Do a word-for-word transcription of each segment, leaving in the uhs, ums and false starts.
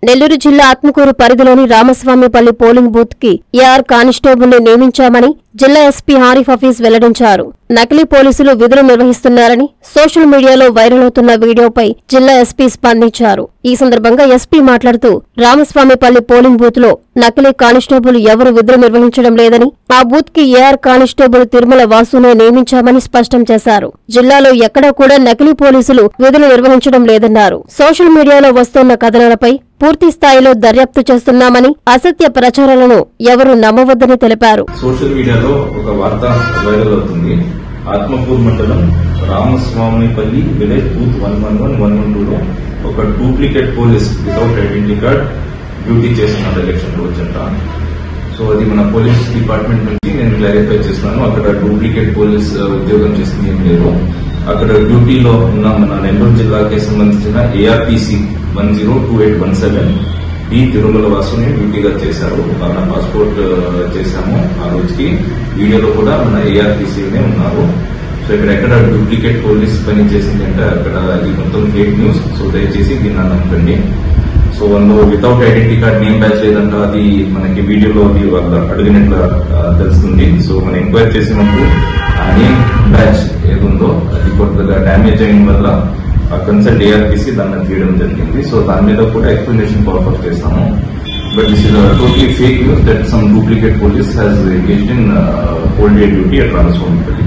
నెల్లూరు జిల్లా ఆత్మకూరు పరిధిలోని Ramaswamipalli polling booth కి ఏఆర్ కానిస్టేబుల్ ని నియమించామని జిల్లా ఎస్పీ ఆరిఫ్ హఫీజ్ వెల్లడించారు. నకిలీ పోలీసులు విధులు నిర్వహిస్తున్నారని సోషల్ మీడియాలో వైరల్ అవుతున్న వీడియోపై జిల్లా ఎస్పీ స్పందించారు. ఈ సందర్భంగా ఎస్పీ మాట్లాడుతూ రామస్వామిపల్లి పోలింగ్ బూత్ లో నకిలీ కానిస్టేబుల్ ఎవరు విధులు నిర్వహించడం లేదని, ఆ బూత్ కి ఏఆర్ కానిస్టేబుల్ తిరుమల వాసునే నియమించామని స్పష్టం చేశారు. జిల్లాలో ఎక్కడా కూడా నకిలీ పోలీసులు విధులు నిర్వహించడం లేదన్నారు. సోషల్ మీడియాలో వస్తున్న కథనాలపై పూర్తి స్థాయిలో దర్యాప్తు చేస్తున్నామని, అసత్య ప్రచారాలను ఎవరూ నమ్మవద్దని తెలిపారు. సోషల్ మీడియాలో ఒక వార్త వైరల్ అవుతుంది. ఆత్మకూరు మండలం Ramaswamipalli village booth one one one one one two లో ఒక duplicate police without identity card duty చేస్తున్నారు ఎలక్షన్ రోజంట. సో అది మన పోలీస్ డిపార్ట్మెంట్ నుంచి నేను క్లారిఫై చేస్తున్నాను. అక్కడ డూప్లికేట్ పోలీస్ ఉద్యోగం చేసింది ఏం లేదు. అక్కడ డ్యూటీలో ఉన్న మన నెల్లూరు జిల్లాకి సంబంధించిన ARTC one zero two eight one seven ఈ తిరుమల వాసుని డ్యూటీగా చేశారు. మన పాస్పోర్ట్ చేశాము ఆ రోజుకి. వీడియోలో కూడా మన ఏఆర్టీసీనే ఉన్నారు. సో ఇక్కడ ఎక్కడ డూప్లికేట్ పోలీస్ పని చేసింది అంటే అక్కడ ఇది మొత్తం ఫేక్ న్యూస్. సో దయచేసి దీన్ని నమ్మకండి. సో అందులో without identity card name badge లేదంట. అది మనకి వీడియోలో వాళ్ళు అడిగినట్లు తెలుస్తుంది. సో మనం ఎంక్వైరీ చేసినప్పుడు ఆ నేమ్ బ్యాచ్ ఏదుందో అది కొద్దిగా డ్యామేజ్ అయిన వల్ల ఆ కన్సల్ట్ ఏఆర్టీసీ దాన్ని తీయడం జరిగింది. సో దాని మీద కూడా ఎక్స్ప్లెనేషన్ ఫార్వర్డ్ చేస్తాము. But this is totally fake news that some duplicate police has engaged in whole day duty at Ramaswamipalli.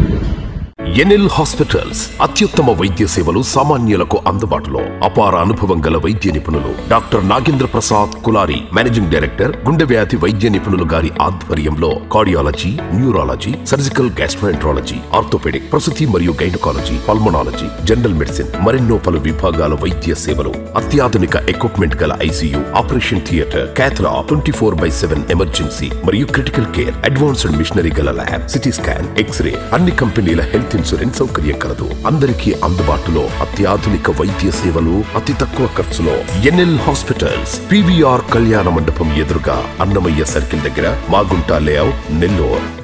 NL hospitals అత్యుత్తమ వైద్య సేవలు సామాన్యులకు అందుబాటులో. అపార అనుభవం గల వైద్య నిపుణులు doctor Nagendra Prasad Kulari, managing director, గుండె వ్యాధి వైద్య నిపుణులు గారి ఆధ్వర్యంలో cardiology, neurology, surgical gastroenterology, orthopaedic, ప్రసూతి మరియు గైనకాలజీ, పల్మనాలజీ, జనరల్ మెడిసిన్ మరెన్నో పలు విభాగాల వైద్య సేవలు. అత్యాధునిక ఎక్విప్మెంట్ గల ICU, operation theatre, cathlab, twenty four by seven emergency మరియు క్రిటికల్ కేర్, అడ్వాన్స్డ్ మిషనరీ గల ల్యాబ్, సిటీ స్కాన్, ఎక్స్రే, అన్ని కంపెనీల హెల్త్ ఇన్సూరెన్స్ సౌకర్యం కలదు. అందరికీ అందుబాటులో అత్యాధునిక వైద్య సేవలు అతి తక్కువ ఖర్చులో. ఎన్ఎల్ హాస్పిటల్స్, పీవీఆర్ కళ్యాణ మండపం ఎదురుగా, అన్నమయ్య సర్కిల్ దగ్గర, మాగుంట లేఅవుట్, నెల్లూరు.